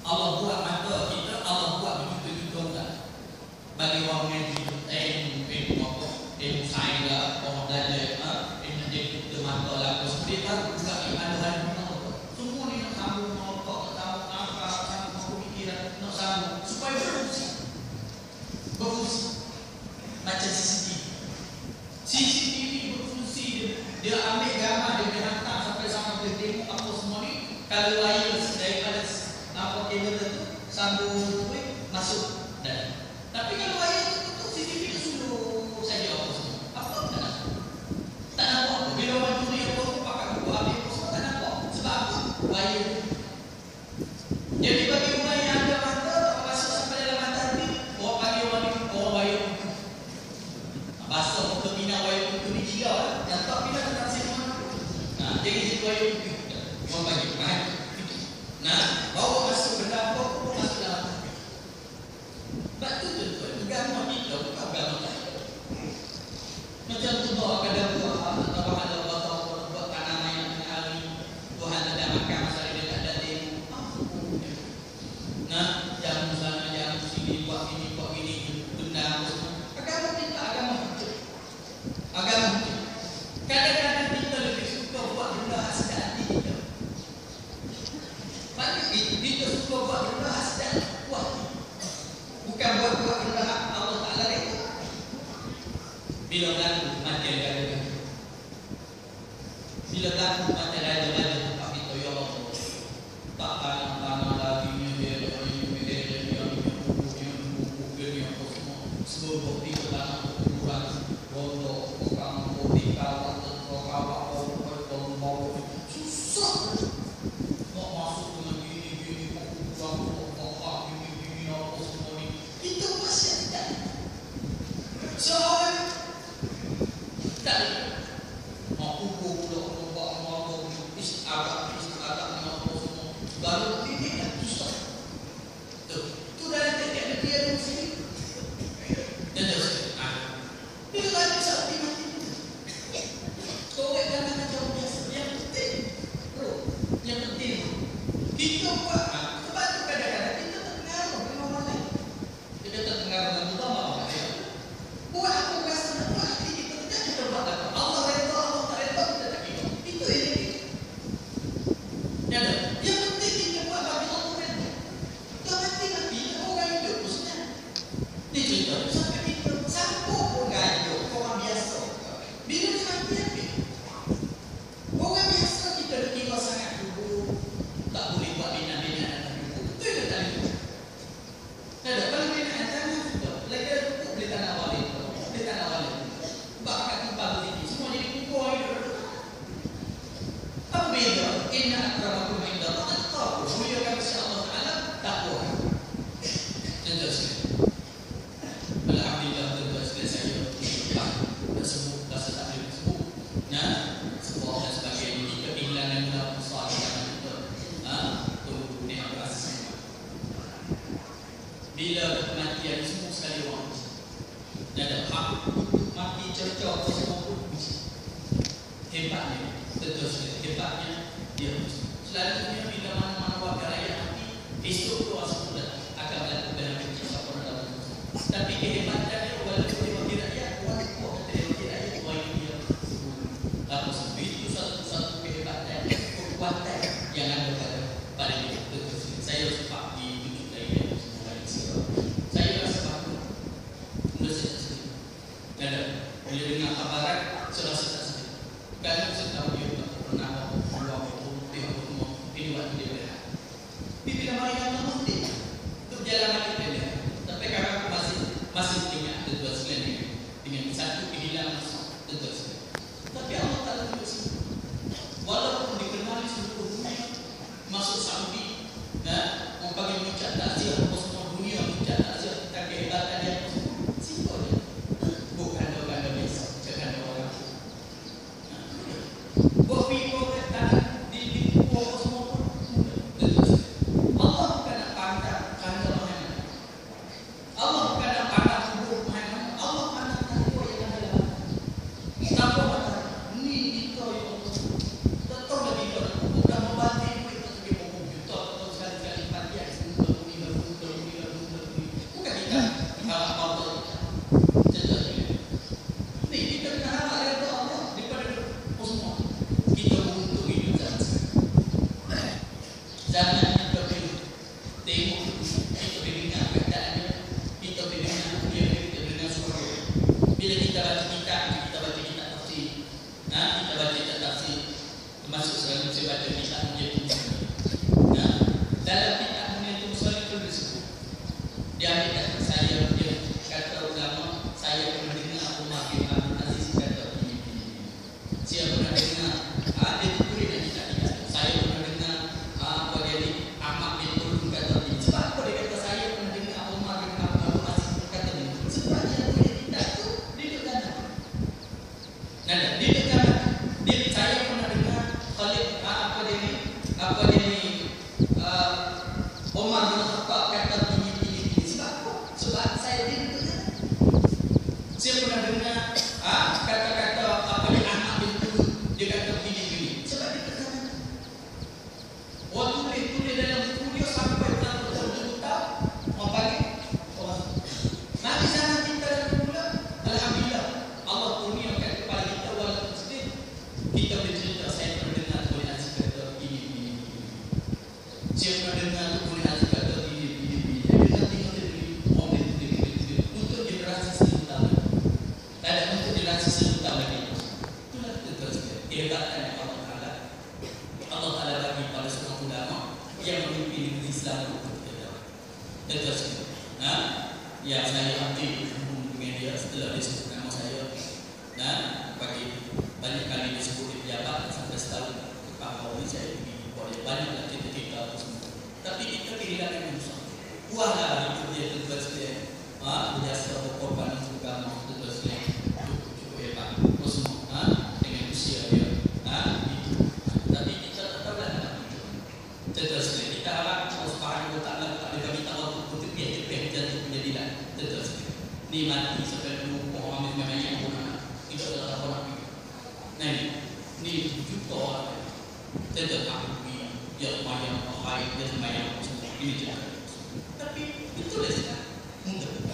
Allah buat mata kita, Allah buat begitu-begitu enggak. Bagi orang ngaji tu, ilmu sains lah, orang belajar, ilmu dia mata lah, dia tahu juga ada semua ni nak sambung otak, nak sambung akal, sambung pemikiran, nak sambung supaya berfungsi. Macam CCTV berfungsi, dia ambil gambar, dia hantar sampai sama dia tengok apa semua ni. Kalau wireless daripada apa kabel tu sambung masuk dan. Tapi kalau wireless tu CCTV tu suruh saja apa semua. Apa tak nak? Tak nampak. Bila orang tu dia pakai buku habis semua tak nampak. Sebab apa? Wireless. Jadi bagi orang yang ada mata masuk sampai dalam mata ni, orang panggil orang ni orang wireless. Bahasa muka bina wireless tu ni gila lah. Yang tak bina tak sini mana. Nah, jadi situ wireless tu. Orang panggil. Nah, bawa masuk benda apa pun masuk dalam hati. Sebab tu tuan-tuan, agama kita bukan agama lain. Macam tu bawa kadang buah, atau ada buat tanaman yang kena hari, Tuhan ada makan masalah dia tak ada demo. Nah, jangan misalnya jangan sini buat ini, benda apa semua. Agama kita agama kita. Agama kita. Kadang-kadang kita lebih suka buat benda hasil hati kita. Kita suka buat benda hasil kuat. Bukan buat benda Allah Ta'ala itu. Bila berlaku mati ada. Bila berlaku mati ada tempat kita, ya Allah, tak tanah lagi dia seluruh bukti ke tanah kuburan rontok orang bukti kawat susah nak masuk dengan gini apa semua ni. Itu pasal tak soal tak mau kubur pula istirahat ni apa semua baru ini yang susah tu dalam tiap dia di sini dan terus bila lagi saat ini korek jangan macam biasa yang penting kita buat sebab tu kadang-kadang kita terpengaruh dengan orang lain. Kita terpengaruh dengan utama orang lain. Buat apa rasa nak buat hati kita tidak kita buat apa. Allah redha, Allah tak redha kita tak kira. Itu yang yang penting kita buat bagi Allah redha. Tak mati orang hidup pun senang. Dia cerita sampai kita siapa pun hidup orang biasa. Bila dia mati habis. Orang biasa kita kira sangat dulu. Tak boleh buat bina-bina dalam hukum. Itu yang tak boleh. Tak ada. Kalau binaan jangan juga. Lagi ada hukum boleh tanah wali. Boleh tanah wali. Sebab kat tempat begini. Semua jadi kumpul hidup. Apa beza? Inna akramakum inda Allah atqakum. Muliakan kepada Allah Ta'ala takwa. Contoh sekali. Alhamdulillah tuan-tuan sekalian saya dah sembuh. Rasa tak boleh sembuh. Nah, sebuah dan sebagainya. Jika kehilangan dalam usaha bila kematian semua sekali orang dan ada hak mati cerca semua pun hebatnya tentu saja hebatnya dia selalunya bila mana-mana wakil rakyat mati esok tu asal akan berlaku dalam kecil siapa dalam tapi kehebatannya walaupun dia wakil rakyat orang kata dia wakil rakyat orang dia apa sebab itu satu kehebatan kekuatan yang ada pada dia tentu saja saya sempat saya rasa bangga. Benda saya tak sedih. Bila dengar kabaran, saya rasa tak sedih. Kerana saya tahu dia tak pernah keluar putih apa semua. Ini waktu dia berehat. Tapi bila mari kata mesti untuk berjalan lagi pendek. Tapi kalau aku masih ingat tentu sekalian dengan satu kehilangan tentu sekalian. Tapi Allah tak tunjuk sini. Walaupun dikenali seluruh dunia, masuk Saudi, dan orang panggil mengucap takziah apa semua dunia mengucap takziah tentang kehebatan dia apa semua. Simpel je. Bukan ada biasa, jangan ada orang. Buat video di apa semua pun Allah bukan nak pandang kandang Muhammad. Allah bukan nak pandang tubuh Muhammad. Allah pandang takwa yang ada dalam hati. Takwa mata. Ni kita yang Allah. Tetap lagi kita bukan membantu duit untuk pergi komputer atau sekali-kali pandian. tengok kita dengar keadaannya, kita dengar dia, kita dengar suara dia. Bila kita baca kitab tafsir, kita baca kitab tafsir, termasuk sekarang saya baca kitab Munyatul Muslim. Dalam kitab Munyatul Muslim itu disebut, dia ambil kata saya, dia kata ulama, saya pernah dengar Umar bin Abdul Aziz kata ini. Saya pernah dengar, dia tulis dalam kitab kita. Saya pernah dengar apa dia ni, Ahmad bin Tulun kata ini. Sebab apa dia kata saya pernah dengar Umar bin Abdul Aziz kata ini? Sebab dia tulis kitab tu dia duduk kanan. Dia duduk kanan. Saya pernah dengar Khalid apa dia ni Umar bin Khattab kata ini. Sebab apa? Sebab saya dia duduk kanan. Saya pernah dengar kata-kata apa dia Ahmad bin Tulun, dia kata begini. Sebab dia duduk kanan. Waktu tulis dalam buku dia sampai betul-betul tahu orang panggil orang. Nanti zaman kita dalam pula, alhamdulillah Allah kurniakan kepada kita walaupun sedih, kita bercerita saya pernah dengar oleh Aziz kata ini. Saya pernah dengar oleh Aziz kata ini. Jadi nanti orang dia untuk generasi sebentar lagi. Ada untuk generasi sebentar lagi. Itulah terus hebatkan Allah Ta'ala bagi pada seorang ulama yang memimpin Islam untuk kita. Terus yang saya ambil dengan dia setelah dia sebut nama saya, dan bagi banyak kali disebut di pejabat sampai setahun lepas baru ini saya pergi buat dia banyaklah cerita-cerita apa semua. Tapi kita kehilangan yang besar. Buahlah itu dia terus dia berjasa berkorban untuk agama terus dia cukup hebat. Apa semua dengan usia dia itu. Tapi kita tak tahu lah terus dia. Kita harap Allah Subhanahu Wa Taala tak ada bagi tahu untuk dia jatuh menjadilah terus dia. Ni mati sampai dulu orang ambil yang pun tidak ada apa nak. Nah ni juta orang tetap akui dia semayang baik, dia semayang semua ini je. Tapi itu lah mudah.